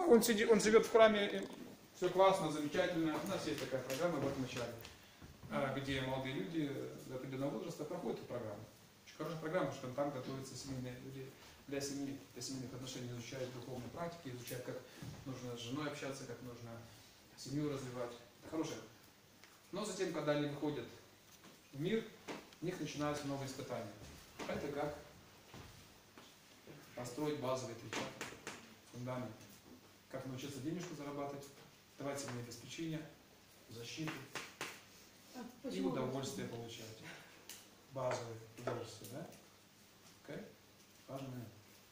Он живет в храме, и все классно, замечательно. У нас есть такая программа в начале, где молодые люди до определенного возраста проходят эту программу. Очень хорошая программа, потому что там готовятся семейные люди для семьи, для семейных отношений, изучают духовные практики, изучают, как нужно с женой общаться, как нужно семью развивать. Это хорошее. Но затем, когда они выходят в мир, у них начинаются новые испытания. Это как построить базовый отвечат, фундамент. Как научиться денежку зарабатывать, давать себе обеспечение, защиту и удовольствие получать. Базовое удовольствие, да? Окей? Важный момент.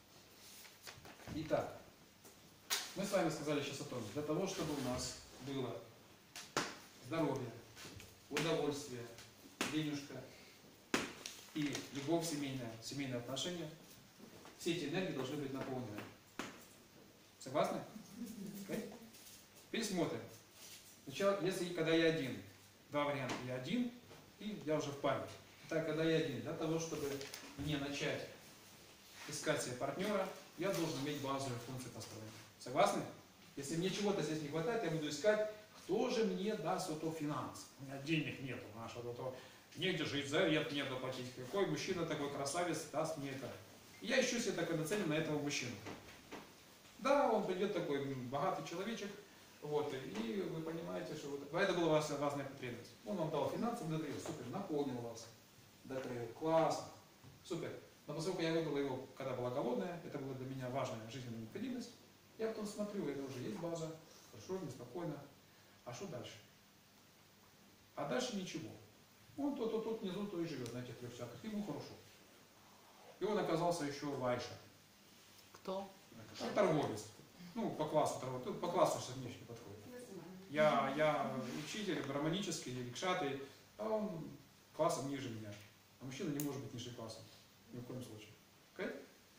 Итак, мы с вами сказали сейчас о том, для того, чтобы у нас было здоровье, удовольствие, денежка и любовь семейная, семейные отношения, все эти энергии должны быть наполнены. Согласны? Okay? Теперь смотрим. Сначала, когда я один, два варианта. Я один, и я уже в паре. Итак, когда я один, для того, чтобы мне начать искать себе партнера, я должен иметь базовые функции построения. Согласны? Если мне чего-то здесь не хватает, я буду искать, кто же мне даст вот то финанс. У меня денег нету, негде жить, завет нету платить. Какой мужчина такой красавец даст мне это? И я ищу себе такой нацелен на этого мужчину. Да, он придет такой богатый человечек, вот, и вы понимаете, что вот, это была ваша важная потребность. Он вам дал финансы, докрыл, супер, наполнил вас, докрыл, классно, супер. Но поскольку я выбрал его, когда была голодная, это была для меня важная жизненная необходимость, я потом смотрю, это уже есть база, хорошо, неспокойно, а что дальше? А дальше ничего. Он тут внизу, то и живет на этих 3 шагах, ему хорошо. И он оказался еще вайша. Кто? Торговец. Ну, по классу торговец. Тут по классу сейчас внешне подходит. Я учитель, браманический, рикшатый, а он классом ниже меня. А мужчина не может быть ниже классом. Ни в коем случае. Okay?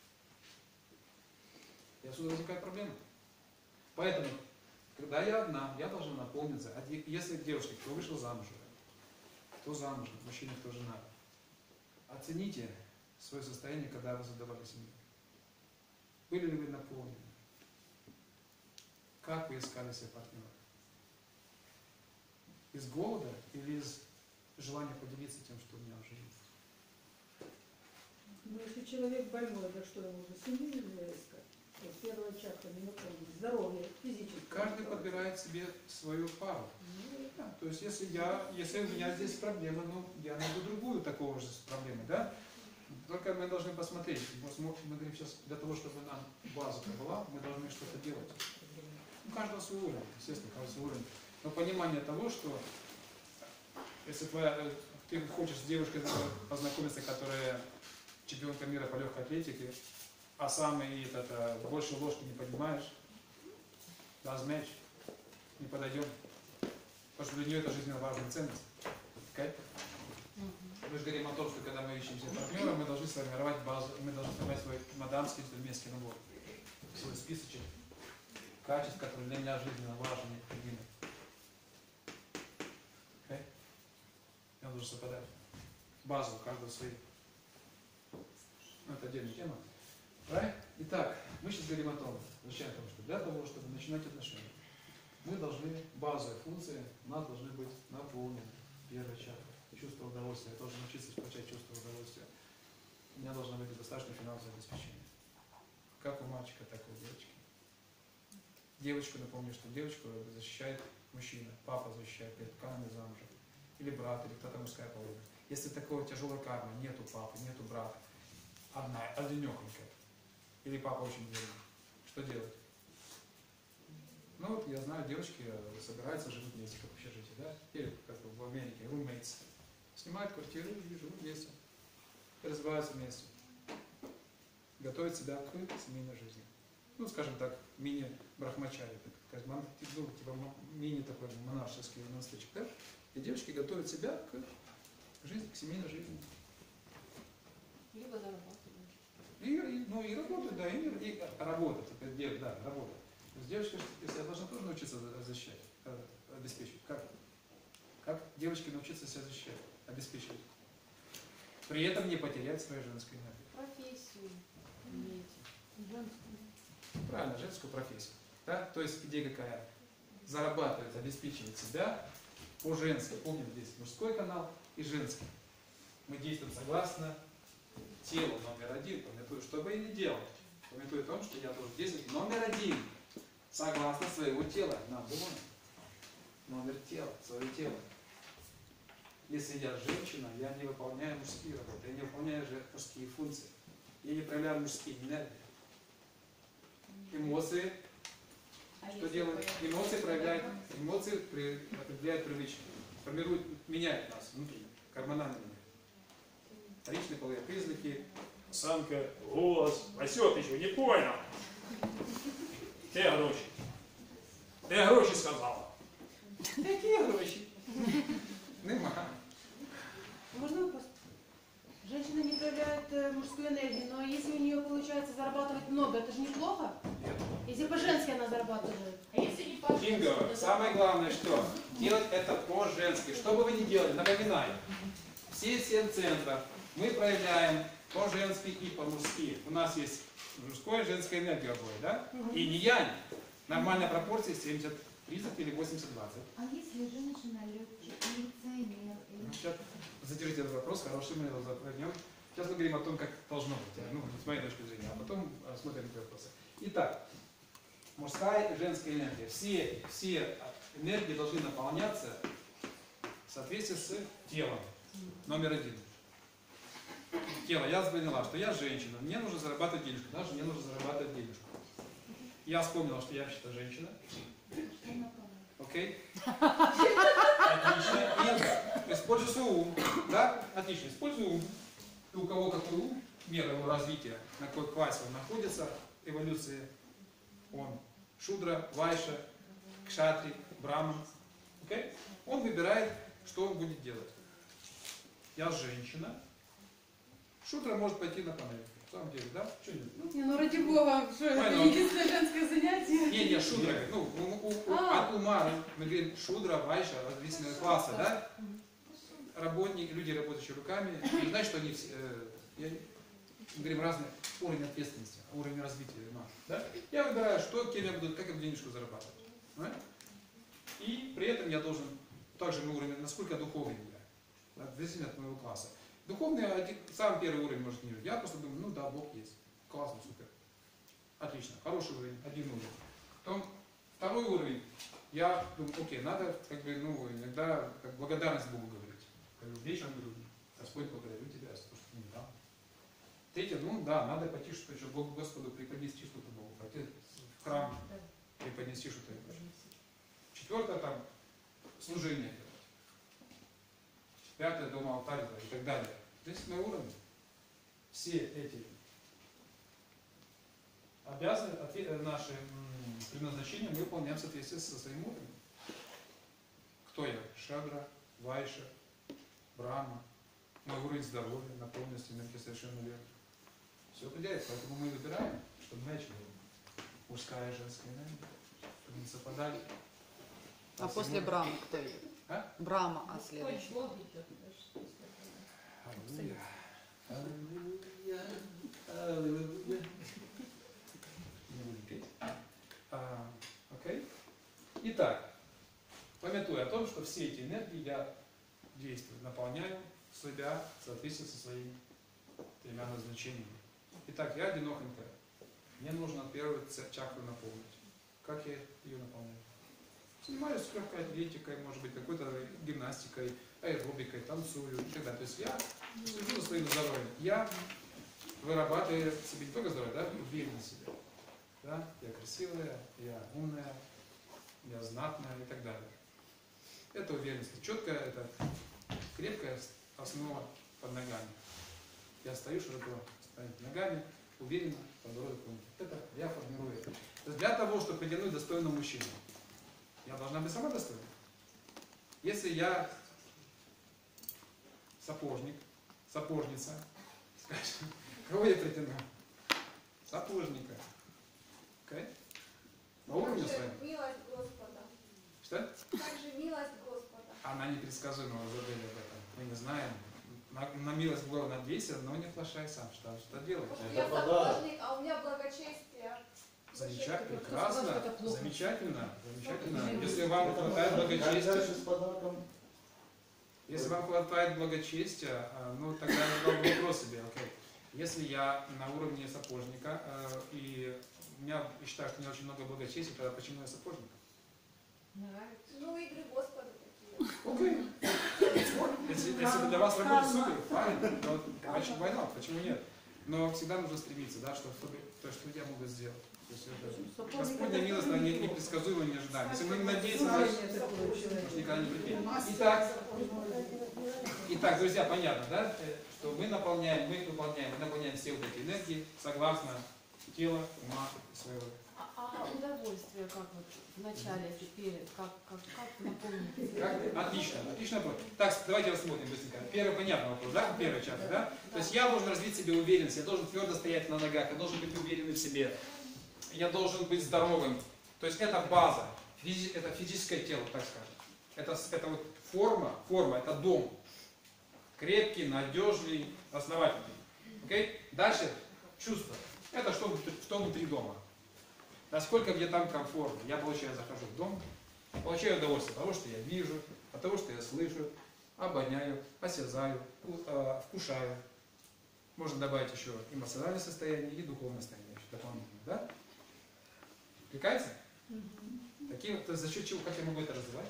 И отсюда возникает проблема. Поэтому, когда я одна, я должна наполниться. Если девушка, кто вышел замуж, кто замужем, мужчина, кто жена, оцените свое состояние, когда вы задавали семью. Были ли вы наполнены? Как вы искали себе партнера? Из голода или из желания поделиться тем, что у меня уже есть? Ну, если человек больной, то что ему уже семью нельзя искать? То есть первая чакра не наполнена. Здоровье, физическое. Каждый подбирает себе свою пару. Да, то есть если у меня здесь проблема, ну, я найду другую такого же с проблемой, да? Только мы должны посмотреть. Мы говорим сейчас, для того, чтобы нам база была, мы должны что-то делать. У каждого свой уровень, естественно, каждый свой уровень. Но понимание того, что если ты хочешь с девушкой познакомиться, которая чемпионка мира по легкой атлетике, а сам и больше ложки не понимаешь, даст мяч, не подойдем. Потому что для нее это жизненно важная ценность. Okay? Мы же говорим о том, что когда мы ищем себе партнера, мы должны сформировать базу, мы должны сформировать свой мадамский джентльменский набор, свой списочек качеств, которые для меня жизненно важны, необходимы. Okay? Я должен совпадать. Базу каждого своей. Ну, это отдельная тема. Right? Итак, мы сейчас говорим о том, что для того, чтобы начинать отношения, мы должны, базовые функции у нас должны быть наполнены. Первая чакра. Чувство удовольствия. Я должен научиться получать чувство удовольствия. У меня должно быть достаточно финансовое обеспечение. Как у мальчика, так и у девочки. Девочку, напомню, что девочку защищает мужчина, папа защищает перед канами замужем. Или брат, или кто-то мужская половина. Если такой тяжелой кармы, нету папы, нету брата, одинехонькая, или папа очень верный, что делать? Ну вот я знаю, девочки собираются, живут вместе, как в общежитии, да? Или как в Америке, roommates. Снимают квартиру и живут вместе. И развиваются вместе. Готовят себя к семейной жизни. Ну, скажем так, мини-брахмачари, типа мини такой монашеский монастырчик, да? И девочки готовят себя к жизни, к семейной жизни. Либо зарабатывают. И работают, да, и работают, да, работают. То есть девочка, если я должна тоже научиться защищать, обеспечивать. Как девочке научиться себя защищать, обеспечивать? При этом не потерять свою женскую энергию. Профессию имеете. Правильно, женскую профессию. Да? То есть идея какая? Зарабатывать, обеспечивать себя по-женски. Помним, здесь мужской канал и женский. Мы действуем согласно телу номер один, памятуя, что бы я ни делал. Памятуя о том, что я должен действовать номер один. Согласно своего тела. Номер тела, свое тело. Если я женщина, я не выполняю мужские работы, я не выполняю мужские функции. Я не проявляю мужские энергии. Эмоции, что делают? Эмоции проявляют, определяют привычки, формируют, меняют нас внутренне, гормонально меняют. Вторичные половые признаки. Самка, голос. Васё, ты что, не понял? Де гроші? Де гроші сказала? Какие гроши? Нема. Можно вопрос? Женщина не проявляет мужскую энергию, но если у нее получается зарабатывать много, это же неплохо? Нет. Если по-женски она зарабатывает. А если не по-женски? Кинго, самое главное, что делать это по-женски. Что бы вы ни делали, напоминаю, все 7 центров мы проявляем по-женски и по-мужски. У нас есть мужская и женская энергия обои, да? И не янь. Нормальная пропорция 70-30 или 80-20. А если женщина милиционер? Сейчас задержите этот вопрос, хороший мы его завернем. Сейчас мы говорим о том, как должно быть, ну, с моей точки зрения, а потом смотрим эти вопросы. Итак, мужская и женская энергия. Все энергии должны наполняться в соответствии с телом. Номер один. Тело. Я поняла, что я женщина, мне нужно зарабатывать денежку, даже мне нужно зарабатывать денежку. Я вспомнила, что я вообще-то женщина. Окей? Отлично. Инга, используй свой ум. Да? Отлично. Используй ум. И у кого какой ум, мера его развития, на какой классе он находится, эволюции, он шудра, вайша, кшатри, браман. Окей? Он выбирает, что он будет делать. Я женщина. Шудра может пойти на панель. В самом деле, да? Что нет? Не, ну ради бога, что это Ой, ну- единственное женское занятие? Не, шудра. Ну, от ума мы говорим шудра, вайша, различные классы, да? Работники, люди, работающие руками, не знаешь, что они все, мы говорим разный уровень ответственности, уровень развития ума. Да? Я выбираю, что, кем я буду, как я буду денежку зарабатывать. Понимаете? И при этом я должен, также мой уровень, насколько духовный я, да, в зависимости от моего класса. Духовный, самый первый уровень может ниже. Я просто думаю, ну да, Бог есть. Классно, супер. Отлично, хороший уровень, один уровень. Потом второй уровень, я думаю, окей, надо как бы, ну, иногда как благодарность Богу говорить. Как бы вечером говорю, Господь, благодарю тебя за то, что ты мне дал. Третье, ну да, надо пойти, что еще Господу преподнести что-то Богу, пойти в храм, преподнести что-то. Четвертое, там, служение. Пятое, дома алтарь и так далее. Здесь на уровне. Все эти обязаны, наши предназначения мы выполняем в соответствии со своим уровнем. Кто я? Шадра, Вайша, Брахма, мой уровень здоровья, наполненности энергии совершенно верно. Все определяется, поэтому мы выбираем, чтобы начали мужская и женская энергия, чтобы не совпадали. А после Брахмы кто идет? А? Брахма, а следующий? Аллилуйя. Аллилуйя. Аллилуйя. Не буду петь. Окей? Итак, памятуя о том, что все эти энергии я действую, наполняю себя в соответствии со своими тремя назначениями. Итак, я одинохонька. Мне нужно первую чакру наполнить. Как я ее наполняю? Занимаюсь легкой атлетикой, может быть, какой-то гимнастикой, аэробикой, танцую и так далее. То есть я слежу за своим здоровьем. Я вырабатываю себе не только здоровье, да, уверенность в себе. Да? Я красивая, я умная, я знатная и так далее. Это уверенность. Четкая, это крепкая основа под ногами. Я стою широко ногами, уверенно, подбородок вниз. Это я формирую это. То есть для того, чтобы притянуть достойного мужчину, я должна быть сама достойна. Если я сапожник, сапожница, скажем, кого я притяну? Сапожника. Okay? На уровне своем. Милость Господа. Что? Также милость Господа. Она непредсказуема, вы забыли об этом. Мы не знаем. На милость Бога надейся, но не флашай сам. Что делать? Может, я сапожник, а у меня благочестие. Замечательно, Кто сказал, что прекрасно, это плохо? замечательно, замечательно. Если вам хватает благочестия, Дальше с подарком. если вам хватает благочестия, ну тогда я задал бы вопрос себе, окей. Если я на уровне сапожника, и у меня, я считаю, что у меня очень много благочестия, тогда почему я сапожник? Ну, игры Господа такие. Окей. Если это для вас работает супер, правильно, то значит война, почему нет? Но всегда нужно стремиться, да, чтобы то, что я могу сделать. То есть это Господня милость, она непредсказуема, не ожидаема. Если мы не надеемся, значит никогда не припадем. Итак, друзья, понятно, да, что мы выполняем все вот эти энергии согласно тела, ума своего. А удовольствие как вот в начале, перед, как наполнить? Отлично, отлично. Так, давайте рассмотрим быстренько. Первый понятный вопрос, да, первая часть, да? То есть я должен развить в себе уверенность, я должен твердо стоять на ногах, я должен быть уверенным в себе, я должен быть здоровым. То есть это база, это физическое тело, так скажем. Это вот форма, это дом. Крепкий, надежный, основательный. Окей? Дальше чувство. Это что внутри дома. Насколько мне там комфортно. Я захожу в дом, получаю удовольствие от того, что я вижу, от того, что я слышу, обоняю, осязаю, вкушаю. Можно добавить еще эмоциональное состояние и духовное состояние еще дополнительно. Да? Откликается? Такие, то есть за счет чего, как я могу это развивать?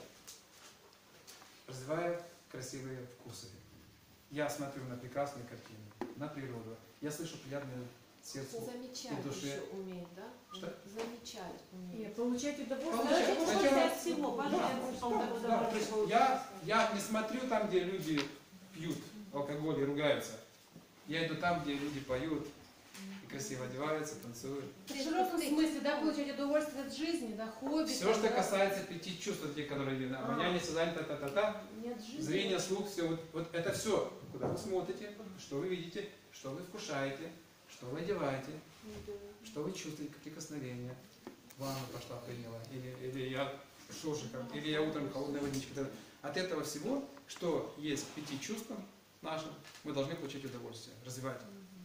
Развивая красивые вкусы. Я смотрю на прекрасные картины, на природу. Я слышу приятное сердцу Замечать и душе. еще уметь, да? Что? Замечать уметь. Нет, получать удовольствие. Получать. Удовольствие Сначала- от всего. Да, то есть я не смотрю там, где люди пьют алкоголь и ругаются. Я иду там, где люди поют и красиво одеваются, танцуют. В широком смысле, да, получать удовольствие от жизни, да, хобби. Все, что касается 5 чувств, те, которые видно, обоняние, осязание, та-та-та-та, Нет жизни. зрение, слух, все, вот это все, куда вы смотрите, что вы видите, что вы вкушаете, что вы одеваете, что вы чувствуете, какие прикосновения. Ванну пошла, приняла, или я шоршиком, или я утром холодной водичкой. От этого всего, что есть к 5 чувствам нашим, мы должны получить удовольствие, развивать.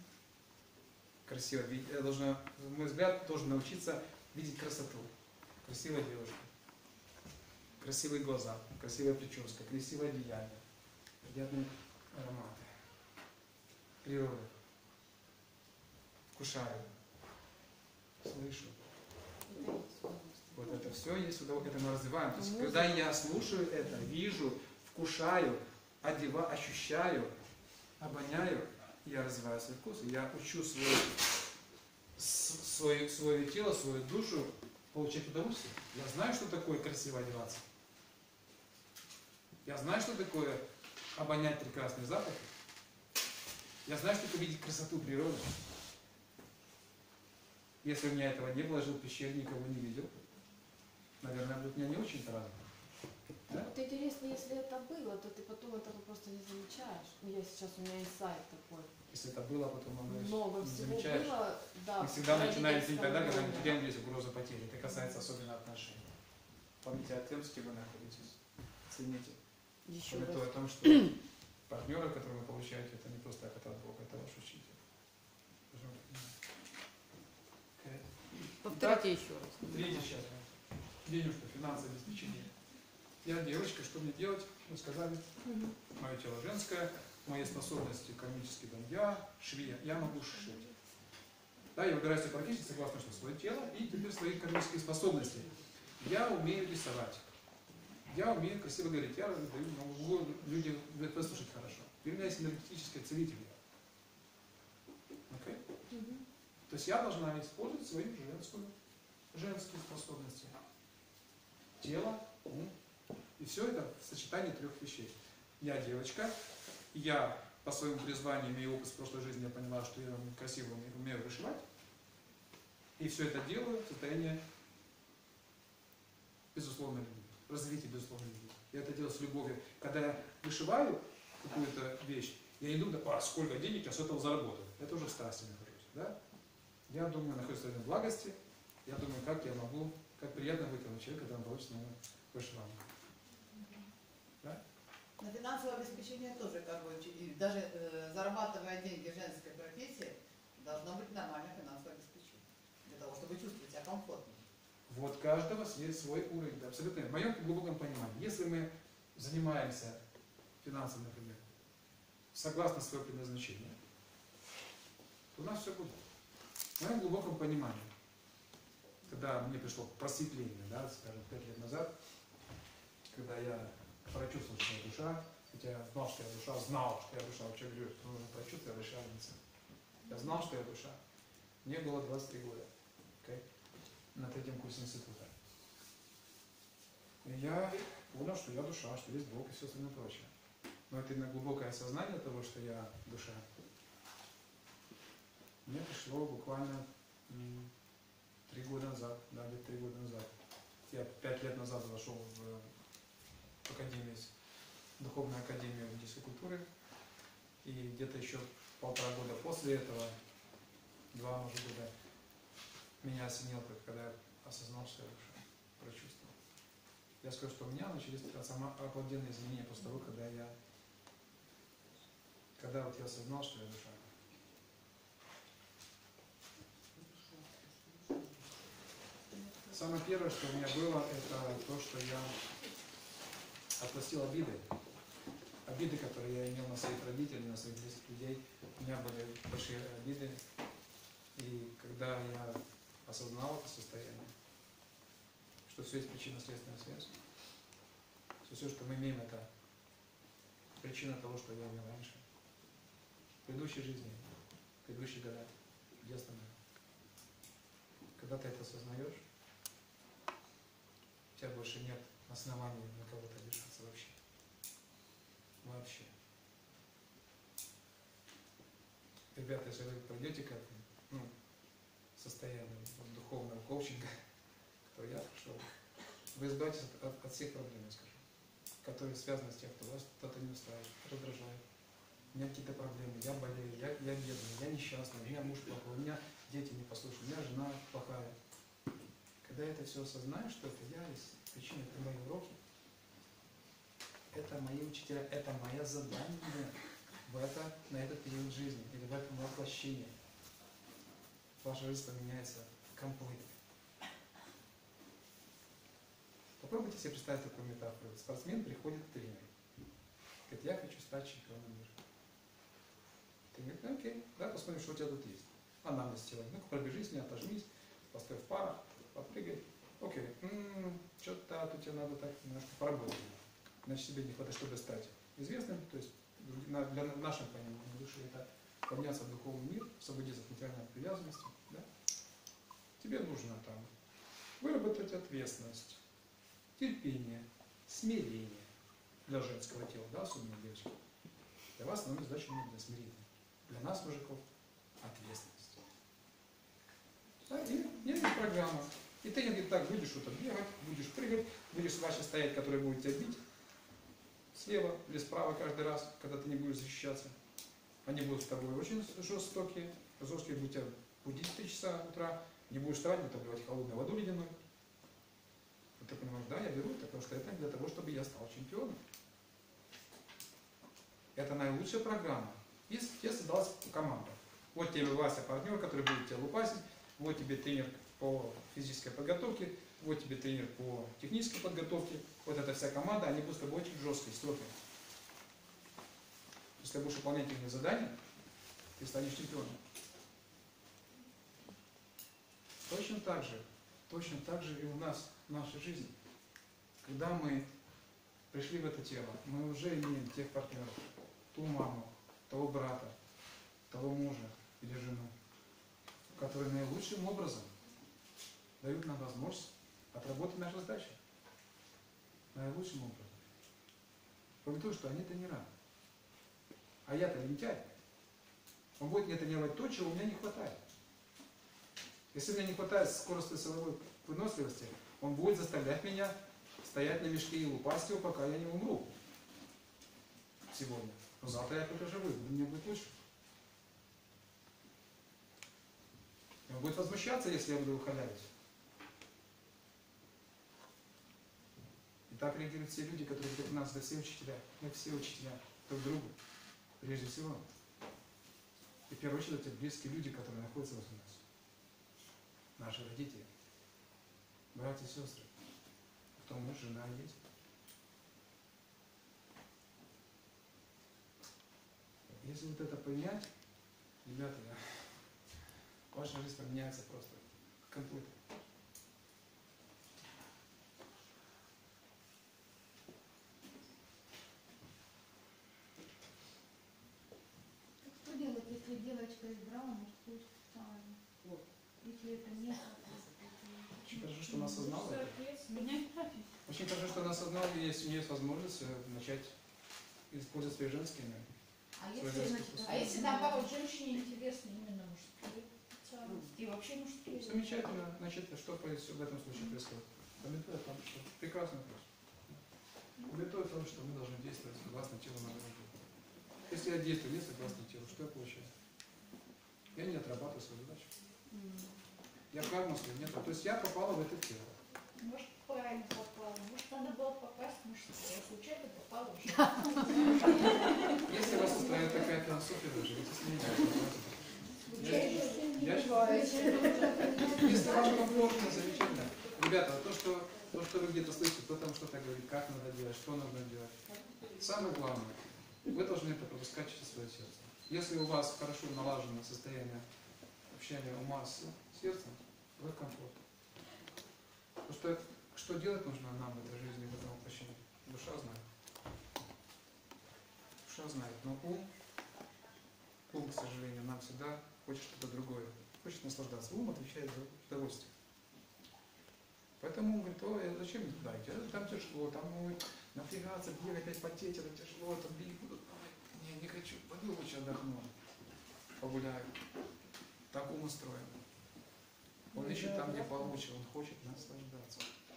Красиво видеть. Я должна, на мой взгляд, должен научиться видеть красоту. Красивая девушка, красивые глаза, красивая прическа, красивое одеяние, приятные ароматы, природа. Вкушаю, слышу. Вот это все есть удовольствие, это мы развиваем. То есть, когда я слушаю это, вижу, вкушаю, ощущаю, обоняю, я развиваю свой вкус, я учу свое тело, свою душу получать удовольствие. Я знаю, что такое красиво одеваться. Я знаю, что такое обонять прекрасный запах. Я знаю, что такое видеть красоту природы. Если у меня этого не было, жил в пещере, никого не видел, наверное, будет у меня не очень-то радостно. Да? Вот интересно, если это было, то ты потом этого просто не замечаешь. Ну, я сейчас, у меня инсайт такой. Если это было, потом Много не всего замечаешь. было, да. Мы всегда начинаем родительском ценить тогда, когда мы доме. теряем здесь угрозу потери. Это касается особенно отношений. Помните о тем, с кем вы находитесь. Цените. Еще Помните раз. о том, что партнеры, которые вы получаете, это не просто так от Бога, это ваш учитель. Должны это понимать. Окей. Повторите еще раз. Третья часть. Денежка, финансовое обеспечение. Я девочка, что мне делать? Вы сказали, мое тело женское, мои способности кармические, да, я швея, я могу шить. Да, я выбираю себе профессию, согласно, что свое тело и теперь свои кармические способности. Я умею рисовать. Я умею красиво говорить. Я могу людям выслушать хорошо. У меня есть энергетическое целитель. Окей? То есть я должна использовать свою женские способности. Тело, ум. И все это в сочетании 3 вещей. Я девочка, я по своему призванию имею опыт с прошлой жизни, я поняла, что я красиво умею вышивать. И все это делаю в состоянии безусловной любви, развития безусловной любви. Я это делаю с любовью. Когда я вышиваю какую-то вещь, я не думаю, сколько денег я с этого заработаю. Это уже в страсти нахожусь. Да? Я думаю, нахожусь в состоянии благости, я думаю, как я могу, как приятно быть этому человеку, когда он получит мою вышивание. Да? На финансовое обеспечение тоже, как бы, и даже зарабатывая деньги в женской профессии, должно быть нормальное финансовое обеспечение. Для того, чтобы чувствовать себя комфортно. Вот каждого есть свой уровень, да, абсолютно. В моем глубоком понимании, если мы занимаемся финансами, например, согласно своему предназначению, то у нас все будет. В моем глубоком понимании, когда мне пришло просветление, да, скажем, 5 лет назад, когда я прочувствовал, что я душа, хотя я знал, что я душа, вообще говорю, что нужно прочувствовать, я душевница. Я знал, что я душа. Мне было 23 года, okay? На 3-м курсе института. И я понял, что я душа, что есть Бог и все остальное прочее. Но это именно глубокое осознание того, что я душа, мне пришло буквально 3 года назад, да, где-то 3 года назад. Я 5 лет назад зашел в академию, духовную академию индийской культуры, и где-то еще 1,5 года после этого, 2, может, года, меня осенило, когда я осознал, что я душа, прочувствовал. Я скажу, что у меня начались обалденные изменения после того, когда вот я осознал, что я душа. Самое первое, что у меня было, это то, что я отпустил обиды. Обиды, которые я имел на своих родителей, на своих близких людей. У меня были большие обиды. И когда я осознал это состояние, что все есть причинно-следственная связь, что все, что мы имеем, это причина того, что я имел раньше. В предыдущей жизни, в предыдущие года, детстве. Когда ты это осознаешь, у тебя больше нет оснований на кого-то обижаться вообще. Вообще. Ребята, если вы пойдете к этому, состоянию духовного коучинга, который я прошел, вы избавитесь от всех проблем, я скажу, которые связаны с тем, что вас кто-то не устраивает, раздражает. У меня какие-то проблемы, я болею, я бедный, я несчастный, у меня муж плохой, у меня дети не послушают, у меня жена плохая. Когда это все осознаешь, что это я есть причина, это мои уроки, это мои учителя, это мое задание на этот период жизни или в этом воплощении. Ваша жизнь поменяется комплектно. Попробуйте себе представить такую метафору. Спортсмен приходит к тренеру. Говорит, я хочу стать чемпионом мира. Тренер говорит, окей, давай посмотрим, что у тебя тут есть. Анамнез сделай. Ну-ка пробежись, не отожмись, постой в парах, попрыгай. Окей, что-то тут тебе надо так немножко поработать. Значит, тебе не хватает, чтобы стать известным, то есть для нашего понимания души это подняться в духовный мир, освободиться от материальной привязанности. Да? Тебе нужно там выработать ответственность, терпение, смирение для женского тела, да, особенно девочки. Для вас основная задача для смирения. Для нас, мужиков, ответственность. Да, и есть программа. И ты говорит, так, будешь что-то бегать, будешь прыгать, будешь свачи стоять, которые будут тебя бить слева или справа каждый раз, когда ты не будешь защищаться. Они будут с тобой очень жестокие будут тебя будить в 3 часа утра, не будешь вставать, будут обливать холодной водой ледяной. И ты понимаешь, да, я беру, потому что это для того, чтобы я стал чемпионом. Это наилучшая программа. И тебе создалась команда. Вот тебе Вася, партнер, который будет тебя лупасить, вот тебе тренер по физической подготовке, вот тебе тренер по технической подготовке, вот эта вся команда, они будут с тобой очень жесткие, строгие. Если ты будешь выполнять их задания, ты станешь чемпионом. Точно так же и у нас, в нашей жизни. Когда мы пришли в это тело, мы уже имеем тех партнеров, ту маму, того брата, того мужа или жену, которые наилучшим образом дают нам возможность отработать наши задачи. Наилучшим образом. Кроме того, что они тренера. А я-то лентяй. Он будет мне тренировать то, чего у меня не хватает. Если у меня не хватает скоростной силовой выносливости, он будет заставлять меня стоять на мешке и лупасть его, пока я не умру. Сегодня. Но завтра я только живу, мне будет лучше. И он будет возмущаться, если я буду выхалявить. И так реагируют все люди, которые говорят, нас, да все учителя. Мы все учителя друг другу. Прежде всего. И в первую очередь это близкие люди, которые находятся возле нас. наши родители, братья и сестры, потом муж, жена, дети. Если вот это понять, ребята, ваша жизнь поменяется просто компletно. Что делать, если девочка избрала мужскую специальность? Вот. Если это не Очень хорошо, что она осознала это. Меня Очень хорошо, что она осознала, и есть у нее есть возможность начать использовать свои женские энергии. А Свой если, женский значит, вкус. А если наоборот, женщине интересны именно мужские специальности и вообще мужские? Замечательно. Значит, что в этом случае происходит? Пометуя о том, что прекрасный вопрос. Пометуя о том, что мы должны действовать согласно телу нашего тела. Если я действую не согласно телу, что я получаю? Я не отрабатываю свою задачу. Я карму свою не отрабатываю. То есть я попала в это тело. Может, правильно попала. Может, надо было попасть в мужское, а случайно попала в женское. Если вас устраивает такая философия, вы живите с ней. Я считаю, если вам комфортно, замечательно. Ребята, то, что вы где-то слышите, кто там что-то говорит, как надо делать, что нужно делать. Самое главное, вы должны это пропускать через свое сердце. Если у вас хорошо налажено состояние общения ума с сердцем, вы в комфорте. Потому что делать нужно нам в этой жизни, в этом воплощении? Душа знает. Душа знает, но ум, к сожалению, нам всегда хочет что-то другое. Хочет наслаждаться. Ум отвечает за удовольствие. Поэтому он говорит: ой, зачем мне туда идти? Там тяжело, там напрягаться, бегать, опять потеть, это тяжело, там беги будут. Не хочу, пойду лучше отдохну, погуляю. Так ум устроен. Он ищет там, где получше, он хочет наслаждаться.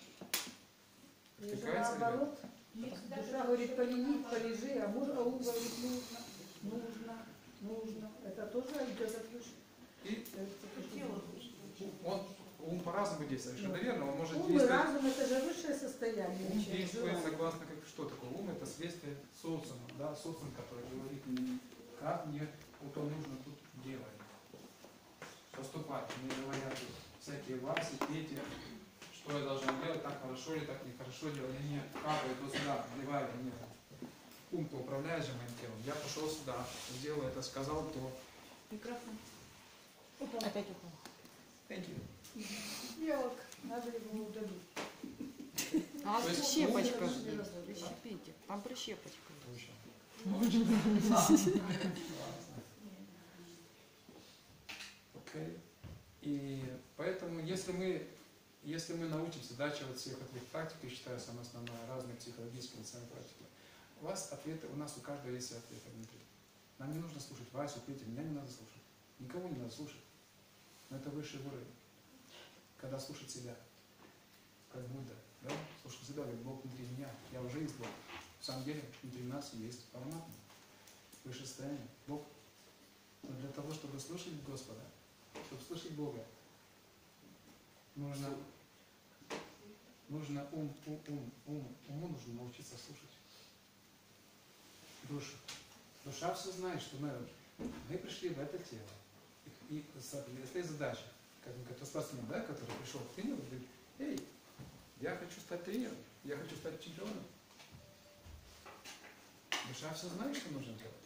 И же Втыкается, ребята? наоборот, душа говорит, полени, полежи, а ум говорит, нужно. Это тоже идет от души. И Тело. ум по-разному действует. Совершенно верно, он может Ум и действовать. разум — это же высшее состояние. Ум чем действует желание. согласно, что такое ум, это следствие социума, да, социум, который говорит мне, как мне вот он нужно тут делать, поступать. Мне говорят всякие Васи, Пети, что я должен делать, так хорошо или так нехорошо делать. Я не капаю то сюда, наливаю, нет. Ум-то управляет же моим телом. Я пошел сюда, сделал это, сказал то. Микрофон. Опять упал. Thank you. Белок, надо его удалить. А То есть прищепочка ум- же есть. Прищепите. Там прищепочка. Окей. И поэтому, если мы научимся, да, вот всех этих практик, я считаю, самое основное, разные психологические национальные практики, у вас ответы, у нас у каждого есть ответы внутри. Нам не нужно слушать Васю, Петю, меня не надо слушать. Никого не надо слушать. Но это высший уровень. Когда слушать себя, как Будда, да? Слушать себя, как Бог внутри меня. Я уже есть Бог. В самом деле, внутри нас есть Параматма. Высшее состояние, Бог. Но для того, чтобы слушать Господа, чтобы слышать Бога, нужно уму нужно научиться слушать. Душу. Душа все знает, что мы пришли в это тело. И стоит задача, как спортсмен, да, который пришел к тренеру, говорит: эй, я хочу стать тренером, я хочу стать чемпионом. Душа все знает, что нужно делать.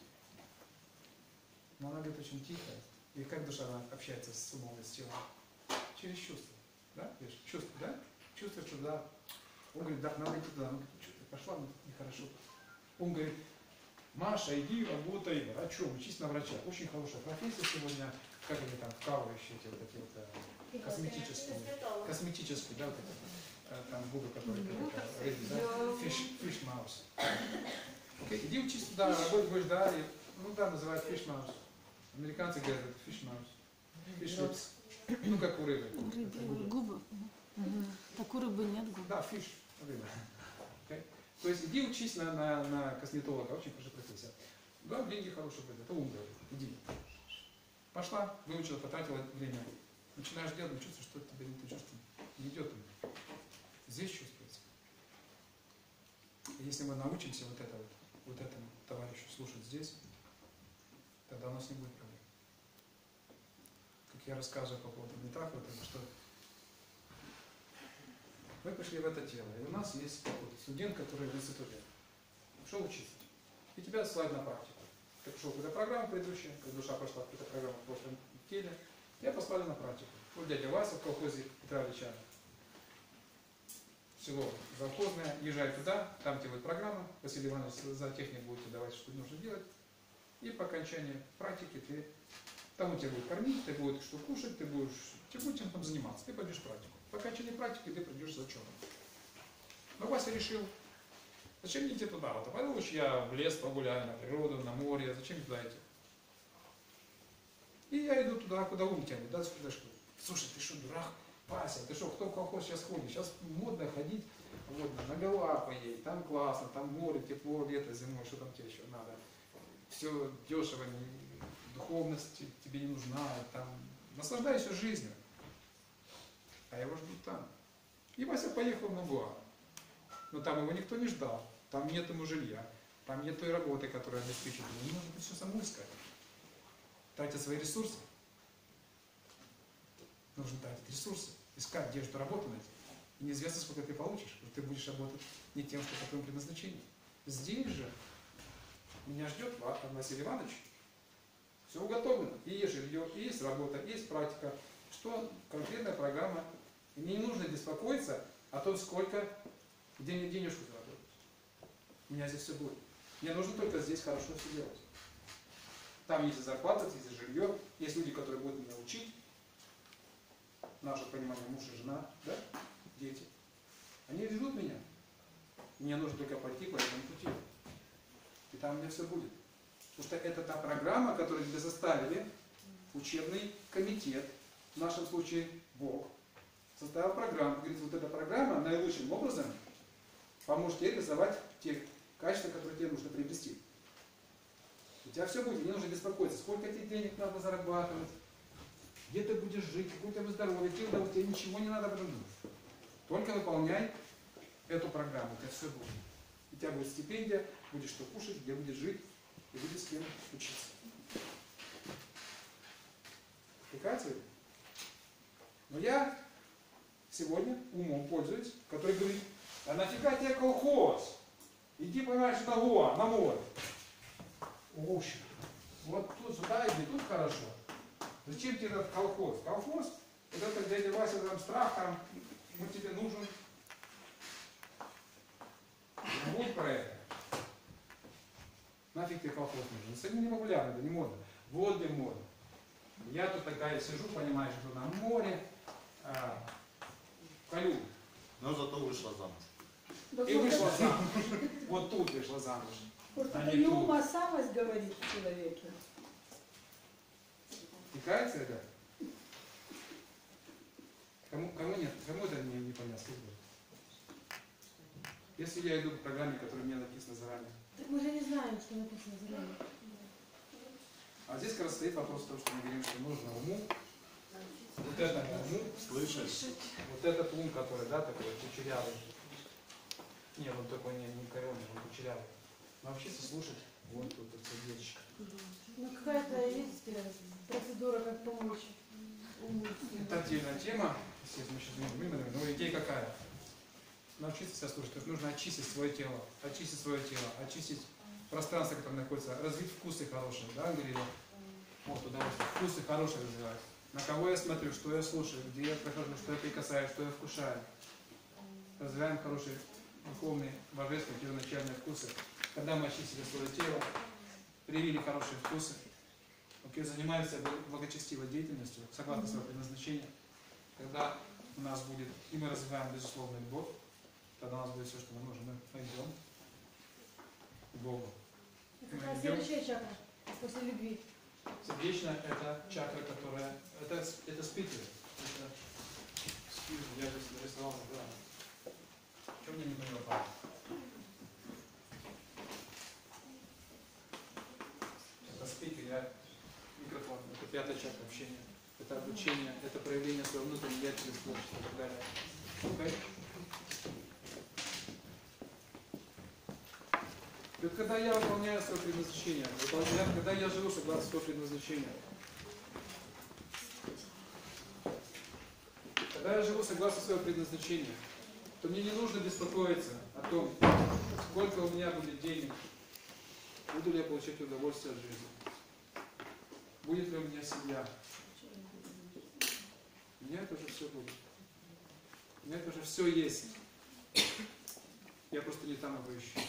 Но она говорит очень тихо. И как душа общается с умом и с телом? Через чувства. Да? Чувства, да? Чувствуешь, что да. Он говорит: да, надо идти туда. Он говорит: что ты пошла, мне нехорошо. Он говорит: Маша, иди работай врачом, учись на врача. Очень хорошая профессия сегодня. Как они там вкалывающие эти вот такие вот косметические, да, вот это, там губы, которые fish mouse. Окей, иди учись туда, работать будешь, да, и, ну да, называют fish mouse. Американцы говорят, это fish mouse. Fish lips. Ну, как у рыбы. Губы. Так у рыбы нет губ. Да, fish, рыба. Okay. То есть иди учись на косметолога, очень хорошая профессия. Да, деньги хорошие были, это ум говорит, иди. Пошла, выучила, потратила время. Начинаешь делать, но чувствуешь, что тебе не чувствуешь, не идет. Здесь чувствуется. И если мы научимся вот этому товарищу слушать здесь, тогда у нас не будет проблем. Как я рассказываю по поводу метафоры, потому что мы пришли в это тело, и у нас есть вот студент, который в институте шел учиться, и тебя ссылают на практику. Ты пошел в какую-то программу предыдущую, как душа пошла в какую-то программу в прошлом теле, тебя послали на практику. Вот дядя Вася в колхозе Петра Ильича, село завхозное, езжай туда, там тебе будет программа, Василий Иванович за технику будет давать, что нужно делать, и по окончании практики ты, там у тебя будет кормить, ты будешь что кушать, ты будешь чем там заниматься, ты пойдешь в практику. По окончании практики ты придешь за ученым. Но Вася решил, зачем мне идти туда? Вот, пойду лучше я в лес погуляю, на природу, на море, зачем туда идти? И я иду туда, куда ум тянет, да, сюда что? Слушай, ты что, дурак? Вася, ты что, кто в колхоз сейчас ходит? Сейчас модно ходить, вот, на гола поедет, там классно, там море, тепло, лето, зимой, что там тебе еще надо? Все дешево, духовность тебе не нужна, там, наслаждайся жизнью. А его ждут там. И Вася поехал на Гоа. Но там его никто не ждал, там нет ему жилья, там нет той работы, которая обеспечит ему. Не нужно все самому искать. Тратить свои ресурсы. Нужно тратить ресурсы, искать, где же эту работу найти. И неизвестно, сколько ты получишь, потому что ты будешь работать не тем, что по твоему предназначению. Здесь же меня ждет Василий Иванович. Все уготовлено. И есть жилье, и есть работа, и есть практика. Что конкретная программа. И мне не нужно беспокоиться о том, сколько денежку заработать. У меня здесь все будет. Мне нужно только здесь хорошо все делать. Там есть и зарплата, есть и жилье, есть люди, которые будут меня учить. Наше понимание, муж и жена, да? Дети. Они ведут меня. Мне нужно только пойти по этому пути. И там у меня все будет. Потому что это та программа, которую тебе заставили, учебный комитет, в нашем случае Бог, составил программу. Говорит, вот эта программа наилучшим образом поможет тебе реализовать те качества, которые тебе нужно приобрести. У тебя все будет, не нужно беспокоиться, сколько тебе денег надо зарабатывать, где ты будешь жить, какое у тебя здоровье, тебе ничего не надо об этом думать. Только выполняй эту программу, у тебя все будет. У тебя будет стипендия, будешь что кушать, где будешь жить, и будешь с кем учиться. Прикатывай? Но я сегодня умом пользуюсь, который говорит, а нафига тебе колхоз? Иди, понимаешь, на Гоа, на море. Уж. Вот тут сюда иди, тут хорошо. Зачем тебе этот колхоз? Колхоз, вот это дядя Вася там с трактором, он тебе нужен. Будь про это. Нафиг тебе колхоз нужен? Это не популярно, это не модно. Вот где модно. Я тут такая сижу, понимаешь, что на море, в Калюге. Но зато вышла замуж. И вышла замуж. Вот тут вышла замуж. Вот А это не и тут. ума самость говорит в человеке. Текается это? Кому нет? Кому это не понятно? Если я иду по программе, которая мне написана заранее. Так мы же не знаем, что написано заранее. А здесь как раз стоит вопрос в том, что мы говорим, что нужно уму, вот этому уму, Слышишь? вот этот ум, который, да, такой кучерявый. Нет, он такой не коренный, он кучерявый. Научиться слушать вот тут вот сердечко. Ну какая-то есть процедура, как помочь уму. Это отдельная тема, естественно, мы сейчас не будем, но идея какая? Научиться себя слушать, то есть нужно очистить свое тело, очистить пространство, которое находится, развить вкусы хорошие, да, говорили, вот удовольствие, вкусы хорошие развивать. На кого я смотрю, что я слушаю, где я прохожу, что я прикасаюсь, что я вкушаю. Развиваем хорошие духовные, божественные, первоначальные вкусы. Когда мы очистили свое тело, привили хорошие вкусы, занимаемся благочестивой деятельностью, согласно своему предназначению, когда у нас будет, и мы развиваем безусловную любовь, тогда у нас будет все, что нам нужно, мы пойдем к Богу. Какая следующая чакра после любви? Сердечная – это чакра, которая… Это спирит. Я здесь нарисовал, да. Что мне не понял, папа? Это спикер, я микрофон. Это пятая чакра общения. Это обучение, это проявление своего внутреннего деятельности, творчества и так далее. Okay? Это когда я выполняю свое предназначение, когда я живу согласно своему предназначению. Когда я живу согласно своему предназначению, то мне не нужно беспокоиться о том, сколько у меня будет денег, буду ли я получать удовольствие от жизни, будет ли у меня семья. У меня это уже все будет. У меня это уже все есть. Я просто не там его ищу.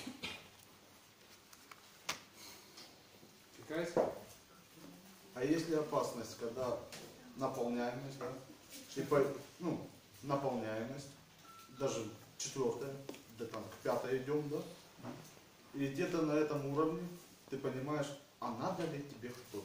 Какая? А есть ли опасность, когда наполняемость, да? Ну, наполняемость, даже 4-я, да там к 5-й идем, да? И где-то на этом уровне ты понимаешь, а надо ли тебе кто-то?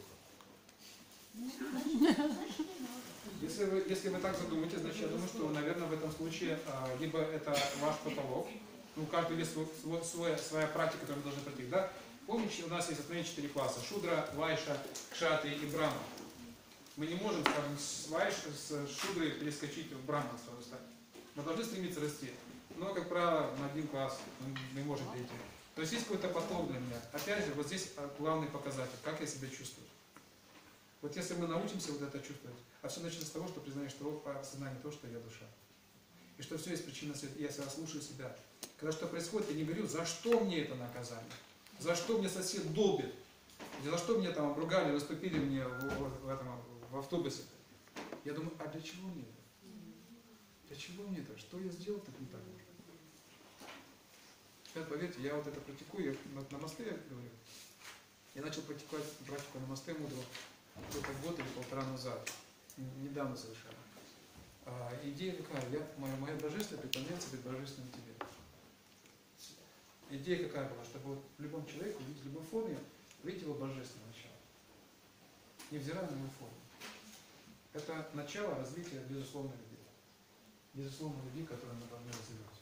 Если вы так задумаетесь, значит, я думаю, что, наверное, в этом случае либо это ваш потолок, ну, у каждого есть своя практика, которую мы должны пройти, да? Помните, у нас есть основные 4 класса: Шудра, Вайша, Кшатри и Брахма. Мы не можем, скажем, с Шудры перескочить в Брахман сразу стать. Мы должны стремиться расти. Но, как правило, на 1 класс мы не можем перейти. То есть есть какой-то поток для меня. Опять же, вот здесь главный показатель, как я себя чувствую. Вот если мы научимся вот это чувствовать, а все начнется с того, что признаешь, что в сознании то, что я душа. И что все есть причина света. Я себя слушаю себя. Когда что происходит, я не говорю, за что мне это наказание, за что мне сосед долбит, за что мне там обругали, наступили мне в автобусе. Я думаю, а для чего мне это? Для чего мне это? Что я сделал так не так? Сейчас, поверьте, я вот это практикую, я на мосте говорю. Я начал практиковать практику на мосте мудрого только год или 1,5 назад. Недавно совершенно. Идея какая? Моя божественность преклоняется перед божественным тебе. Идея какая была? Чтобы вот в любом человеке, в любой форме, видеть его божественное начало. Невзирая на его форму. Это начало развития безусловной любви. Безусловной любви, которую мы должны развивать.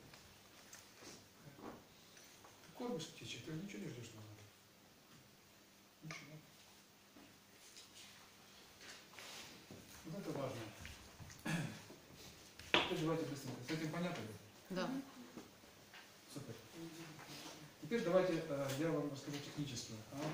Ты кормишь птичек, ты ничего не ждешь назад. Ничего. Вот это важно. Теперь давайте быстренько. С этим понятно? Да. Супер. Теперь давайте я вам расскажу технически.